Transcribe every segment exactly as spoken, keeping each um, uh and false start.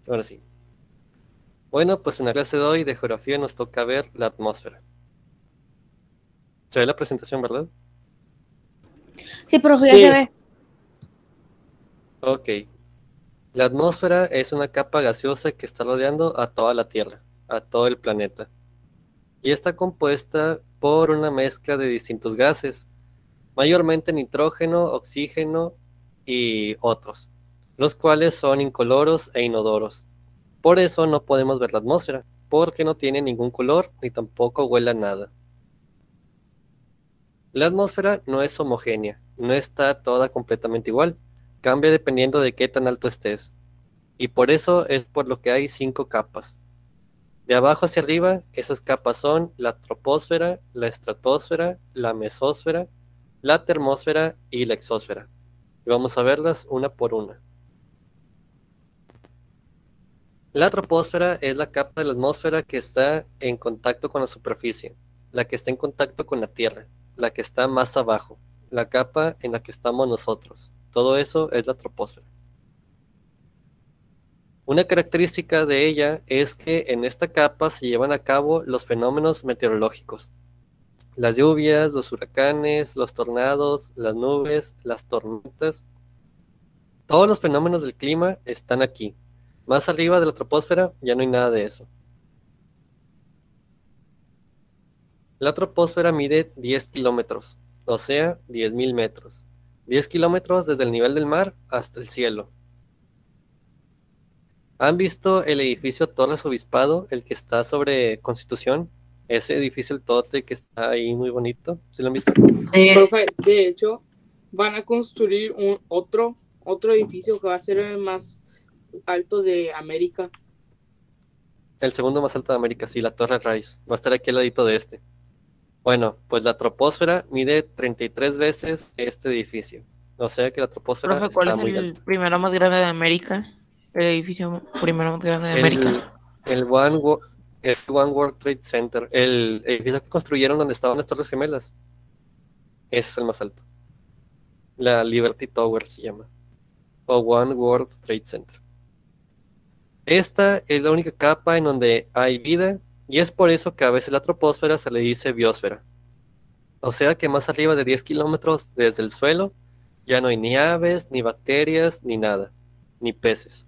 Ahora sí. Bueno, pues en la clase de hoy de geografía nos toca ver la atmósfera. Se ve la presentación, ¿verdad? Sí, profe, ya se Sí, ve. Ok. La atmósfera es una capa gaseosa que está rodeando a toda la Tierra, a todo el planeta. Y está compuesta por una mezcla de distintos gases, mayormente nitrógeno, oxígeno y otros, los cuales son incoloros e inodoros. Por eso no podemos ver la atmósfera, porque no tiene ningún color ni tampoco huele a nada. La atmósfera no es homogénea, no está toda completamente igual, cambia dependiendo de qué tan alto estés, y por eso es por lo que hay cinco capas. De abajo hacia arriba, esas capas son la troposfera, la estratosfera, la mesósfera, la termósfera y la exósfera. Y vamos a verlas una por una. La troposfera es la capa de la atmósfera que está en contacto con la superficie, la que está en contacto con la Tierra, la que está más abajo, la capa en la que estamos nosotros. Todo eso es la troposfera. Una característica de ella es que en esta capa se llevan a cabo los fenómenos meteorológicos. Las lluvias, los huracanes, los tornados, las nubes, las tormentas, todos los fenómenos del clima están aquí. Más arriba de la troposfera ya no hay nada de eso. La troposfera mide diez kilómetros, o sea, diez mil metros. diez kilómetros desde el nivel del mar hasta el cielo. ¿Han visto el edificio Torres Obispado, el que está sobre Constitución? Ese edificio, el tote que está ahí muy bonito. ¿Sí lo han visto? sí. Profe, de hecho, van a construir un otro, otro edificio que va a ser el más alto de América. El segundo más alto de América, sí, la Torre Rice. Va a estar aquí al ladito de este. Bueno, pues la troposfera mide treinta y tres veces este edificio. O sea que la troposfera Profe, ¿cuál está es muy el alta. primero más grande de América? El edificio primero más grande de El, América. el One, Wo- el One World Trade Center, el edificio que construyeron donde estaban las Torres Gemelas, ese es el más alto. La Liberty Tower se llama, o One World Trade Center. Esta es la única capa en donde hay vida y es por eso que a veces la troposfera se le dice biosfera. O sea que más arriba de diez kilómetros desde el suelo ya no hay ni aves, ni bacterias, ni nada, ni peces.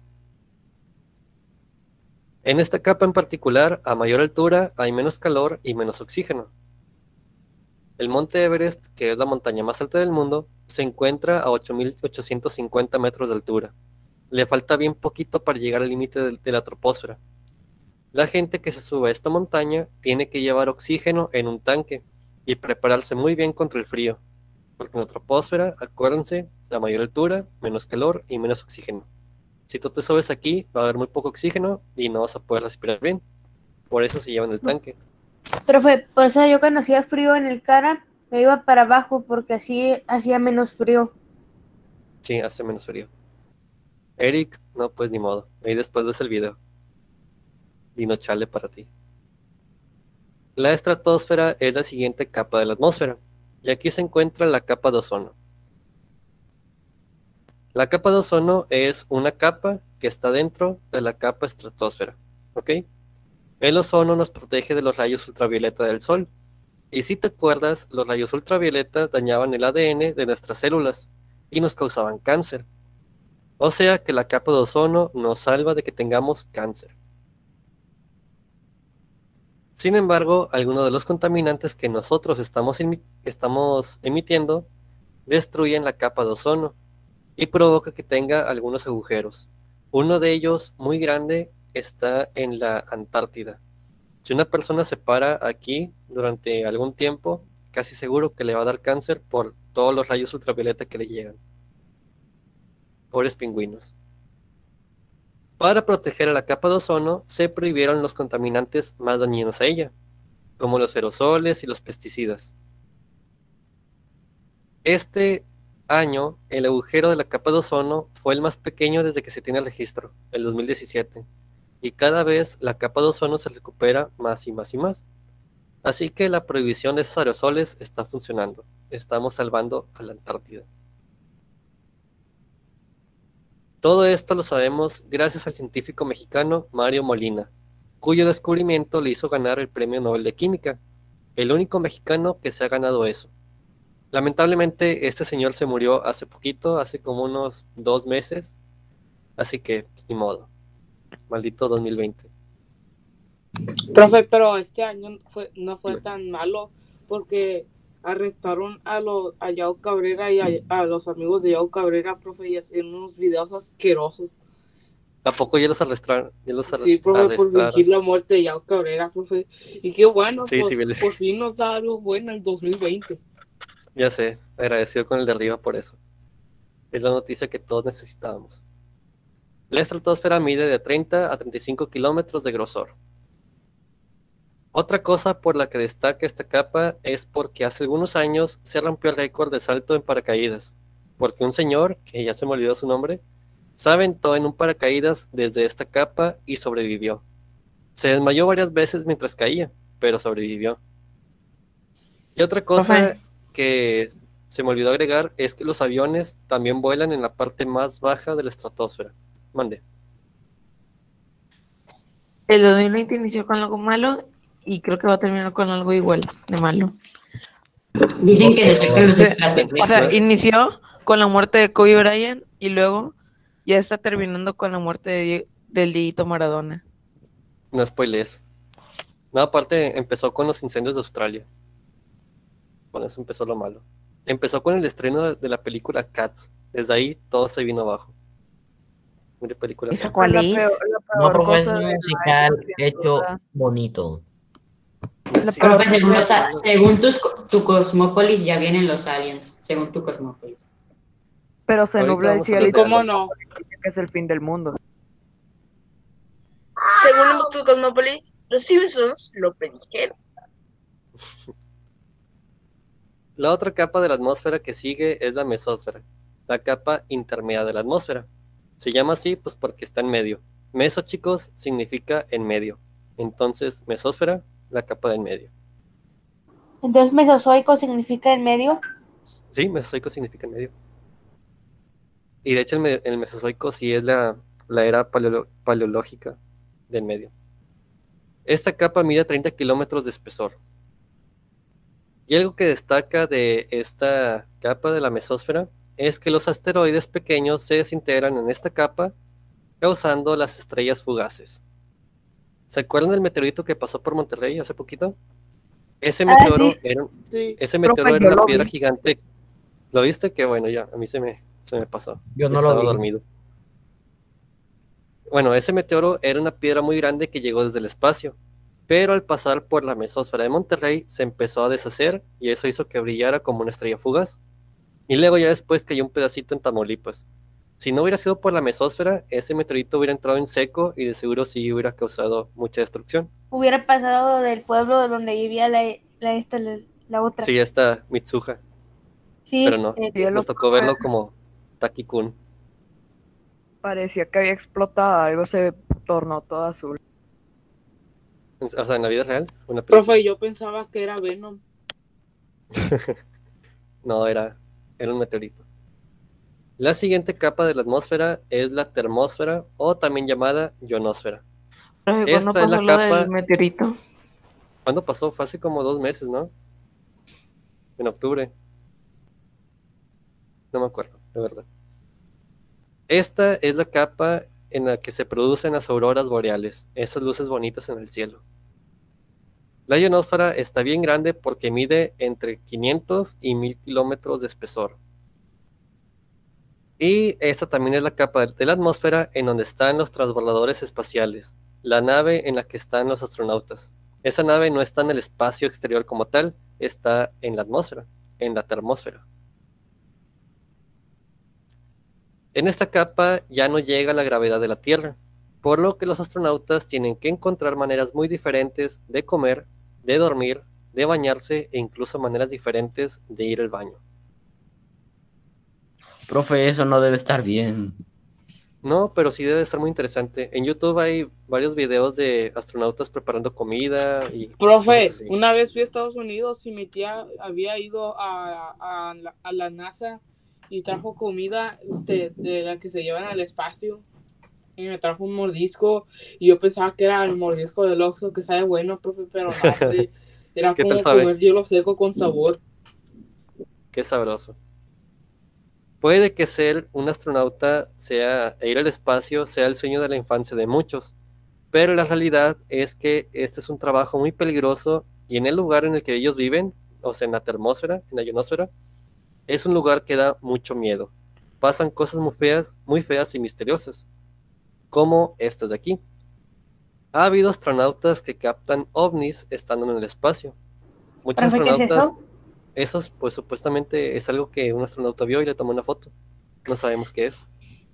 En esta capa en particular, a mayor altura hay menos calor y menos oxígeno. El monte Everest, que es la montaña más alta del mundo, se encuentra a ocho mil ochocientos cincuenta metros de altura. Le falta bien poquito para llegar al límite de, de la troposfera. La gente que se sube a esta montaña tiene que llevar oxígeno en un tanque y prepararse muy bien contra el frío, porque en la troposfera, acuérdense, a mayor altura, menos calor y menos oxígeno. Si tú te subes aquí, va a haber muy poco oxígeno y no vas a poder respirar bien. Por eso se llevan el tanque. Profe, por eso yo cuando hacía frío en el cara, me iba para abajo porque así hacía menos frío. Sí, hace menos frío. Eric, no, pues ni modo. Ahí después ves el video. Dino chale para ti. La estratosfera es la siguiente capa de la atmósfera. Y aquí se encuentra la capa de ozono. La capa de ozono es una capa que está dentro de la capa estratosfera. ¿Ok? El ozono nos protege de los rayos ultravioleta del sol. Y si te acuerdas, los rayos ultravioleta dañaban el A D N de nuestras células y nos causaban cáncer. O sea que la capa de ozono nos salva de que tengamos cáncer. Sin embargo, algunos de los contaminantes que nosotros estamos, emi- estamos emitiendo destruyen la capa de ozono y provoca que tenga algunos agujeros. Uno de ellos, muy grande, está en la Antártida. Si una persona se para aquí durante algún tiempo, casi seguro que le va a dar cáncer por todos los rayos ultravioleta que le llegan. Pobres pingüinos. Para proteger a la capa de ozono, se prohibieron los contaminantes más dañinos a ella, como los aerosoles y los pesticidas. Este año, el agujero de la capa de ozono fue el más pequeño desde que se tiene el registro, el dos mil diecisiete, y cada vez la capa de ozono se recupera más y más y más. Así que la prohibición de esos aerosoles está funcionando. Estamos salvando a la Antártida. Todo esto lo sabemos gracias al científico mexicano Mario Molina, cuyo descubrimiento le hizo ganar el Premio Nobel de Química, el único mexicano que se ha ganado eso. Lamentablemente, este señor se murió hace poquito, hace como unos dos meses, así que, pues, ni modo. Maldito dos mil veinte. Profe, pero este año fue, no fue tan malo porque arrestaron a, los a Yao Cabrera y a, a los amigos de Yao Cabrera, profe, y hacían unos videos asquerosos. ¿A poco ya los arrestaron? Ya los arrest- Sí, profe, por arrestaron. fingir la muerte de Yao Cabrera, profe. Y qué bueno, Sí, por, sí, vi el- por fin nos da algo bueno el dos mil veinte. Ya sé, agradecido con el de arriba por eso. Es la noticia que todos necesitábamos. La estratosfera mide de treinta a treinta y cinco kilómetros de grosor. Otra cosa por la que destaca esta capa es porque hace algunos años se rompió el récord de salto en paracaídas, porque un señor, que ya se me olvidó su nombre, se aventó en un paracaídas desde esta capa y sobrevivió. Se desmayó varias veces mientras caía, pero sobrevivió. Y otra cosa Profe. que se me olvidó agregar es que los aviones también vuelan en la parte más baja de la estratosfera. Mande. El dos mil veinte inició con algo malo y creo que va a terminar con algo igual de malo. Dicen que se acercan los O sea, extraterrestres. O sea, inició con la muerte de Kobe Bryant y luego ya está terminando con la muerte de Die- del Dieguito Maradona. No spoilees. No, aparte empezó con los incendios de Australia. Con eso empezó lo malo. Empezó con el estreno de, de la película Cats. Desde ahí todo se vino abajo. Mire, película ¿Esa fea. cuál La es? peor- la No, peor profe, es cosa un de la musical época, sin hecho duda. bonito. La Sí, peor Profe, según, cosa- los a- según tus co- tu Cosmópolis ya vienen los aliens, según tu Cosmópolis. Pero se Ahorita nubla el vamos a cielo y hablar de ¿Cómo algo. no? dice que es el fin del mundo. Según tu Cosmópolis, los Simpsons lo predijeron. La otra capa de la atmósfera que sigue es la mesósfera, la capa intermedia de la atmósfera. Se llama así pues porque está en medio. Meso, chicos, significa en medio. Entonces, mesósfera, la capa de en medio. Entonces, mesozoico significa en medio. Sí, mesozoico significa en medio. Y de hecho el, me- el mesozoico sí es la, la era paleolo- paleológica del medio. Esta capa mide treinta kilómetros de espesor. Y algo que destaca de esta capa de la mesósfera es que los asteroides pequeños se desintegran en esta capa, causando las estrellas fugaces. ¿Se acuerdan del meteorito que pasó por Monterrey hace poquito? Ese Ah, meteoro sí. era, un- Sí. ese Profe, meteoro era yo una lo piedra vi. gigante. ¿Lo viste? Que bueno, ya, a mí se me, se me pasó. Yo no Estaba lo vi. dormido. Bueno, ese meteoro era una piedra muy grande que llegó desde el espacio, pero al pasar por la mesósfera de Monterrey se empezó a deshacer y eso hizo que brillara como una estrella fugaz. Y luego ya después cayó un pedacito en Tamaulipas. Si no hubiera sido por la mesósfera, ese meteorito hubiera entrado en seco y de seguro sí hubiera causado mucha destrucción. Hubiera pasado del pueblo donde vivía la, la, esta, la, la otra. Sí, esta Mitsuha, Sí, pero no. eh, Cielo, Nos tocó verlo como Taki-kun. parecía que había explotado, algo se tornó todo azul. O sea, en la vida real, una película. Profe, yo pensaba que era Venom. No, era, era un meteorito. La siguiente capa de la atmósfera es la termósfera o también llamada ionosfera. Profe, Esta ¿cuándo es la pasó lo capa- del meteorito? ¿Cuándo pasó? Fue hace como dos meses, ¿no? En octubre. No me acuerdo, de verdad. Esta es la capa en la que se producen las auroras boreales, esas luces bonitas en el cielo. La ionosfera está bien grande porque mide entre quinientos y mil kilómetros de espesor. Y esta también es la capa de la atmósfera en donde están los transbordadores espaciales, la nave en la que están los astronautas. Esa nave no está en el espacio exterior como tal, está en la atmósfera, en la termósfera. En esta capa ya no llega la gravedad de la Tierra, por lo que los astronautas tienen que encontrar maneras muy diferentes de comer, de dormir, de bañarse e incluso maneras diferentes de ir al baño. Profe, eso no debe estar bien. No, pero sí debe estar muy interesante. En YouTube hay varios videos de astronautas preparando comida y Profe, cosas así. una vez fui a Estados Unidos y mi tía había ido a, a, la, a la NASA y trajo comida este, de la que se llevan al espacio. Y me trajo un mordisco y yo pensaba que era el mordisco del Oxxo, que sabe bueno, profe, pero no, hombre, era ¿Qué tal como sabe? comer hielo seco con sabor. Qué sabroso. Puede que ser un astronauta sea, e ir al espacio sea el sueño de la infancia de muchos, pero la realidad es que este es un trabajo muy peligroso y en el lugar en el que ellos viven, o sea, en la termósfera, en la ionosfera, es un lugar que da mucho miedo. Pasan cosas muy feas, muy feas y misteriosas, como estas de aquí. Ha habido astronautas que captan ovnis estando en el espacio. Muchos Profe, ¿qué es astronautas, eso? esos pues supuestamente es algo que un astronauta vio y le tomó una foto. No sabemos qué es.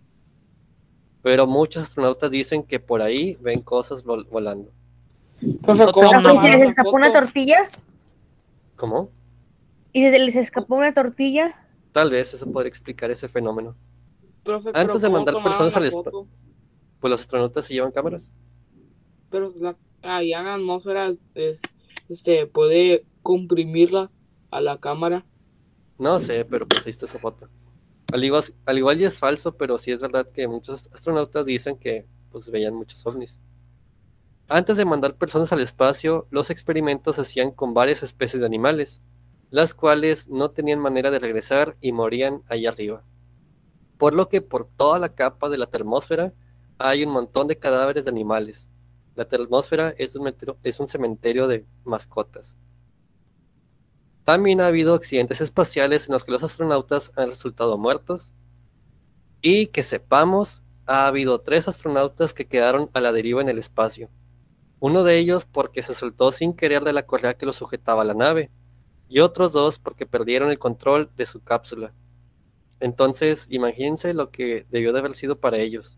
Pero muchos astronautas dicen que por ahí ven cosas vol- volando. Profe, Foto ¿cómo de una Profe, ¿y se tomaron les la escapó una foto? tortilla? ¿Cómo? ¿Y se les escapó una tortilla? Tal vez eso podría explicar ese fenómeno. Profe, pero Antes de ¿cómo mandar tomaron personas la al espacio, foto? pues los astronautas se llevan cámaras. Pero la, allá en la atmósfera eh, este, puede comprimirla a la cámara. No sé, pero pues ahí está esa foto. Al igual, al igual y es falso, pero sí es verdad que muchos astronautas dicen que pues veían muchos ovnis. Antes de mandar personas al espacio, los experimentos se hacían con varias especies de animales, las cuales no tenían manera de regresar y morían allá arriba. Por lo que por toda la capa de la termósfera hay un montón de cadáveres de animales. La termósfera es un, metero- es un cementerio de mascotas. También ha habido accidentes espaciales en los que los astronautas han resultado muertos y que sepamos, ha habido tres astronautas que quedaron a la deriva en el espacio. Uno de ellos porque se soltó sin querer de la correa que lo sujetaba a la nave, y otros dos porque perdieron el control de su cápsula. Entonces, imagínense lo que debió de haber sido para ellos.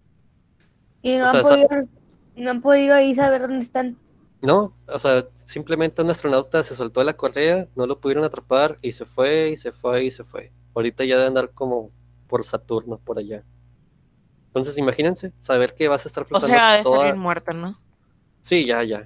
Y O no han sea, sa- podido, no han podido ahí saber dónde están. no, o sea, simplemente un astronauta se soltó de la correa, no lo pudieron atrapar y se fue y se fue y se fue. Ahorita ya de andar como por Saturno, por allá. Entonces, imagínense, saber que vas a estar O flotando sea, ha de estar bien toda... muerta, ¿no? Sí, ya, ya.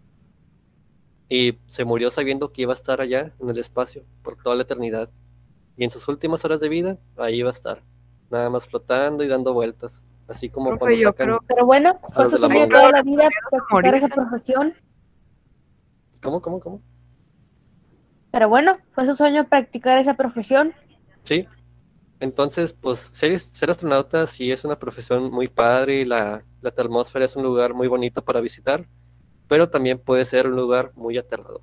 Y se murió sabiendo que iba a estar allá en el espacio por toda la eternidad. Y en sus últimas horas de vida, ahí iba a estar, nada más flotando y dando vueltas, así como Profe, cuando yo sacan creo Pero bueno, a fue los su de la sueño momia. toda la vida a practicar esa morirse. profesión. ¿Cómo, cómo, cómo? Pero bueno, fue su sueño practicar esa profesión. Sí, entonces, pues ser, ser astronauta sí es una profesión muy padre y la, la termósfera es un lugar muy bonito para visitar, pero también puede ser un lugar muy aterrador.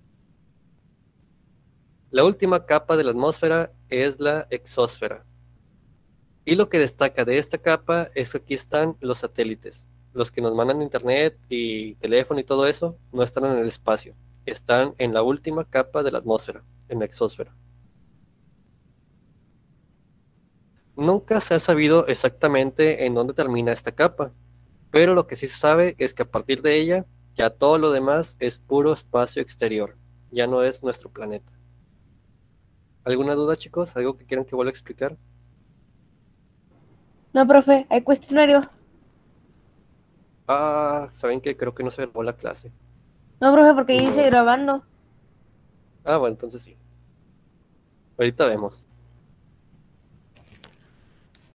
La última capa de la atmósfera es la exósfera. Y lo que destaca de esta capa es que aquí están los satélites. Los que nos mandan internet y teléfono y todo eso no están en el espacio, están en la última capa de la atmósfera, en la exósfera. Nunca se ha sabido exactamente en dónde termina esta capa, pero lo que sí se sabe es que a partir de ella ya todo lo demás es puro espacio exterior, ya no es nuestro planeta. ¿Alguna duda, chicos? ¿Algo que quieran que vuelva a explicar? No, profe, hay cuestionario. Ah, ¿saben qué? Creo que no se grabó la clase. No, profe, porque Ni dice modo. grabando. Ah, bueno, entonces sí. Ahorita vemos.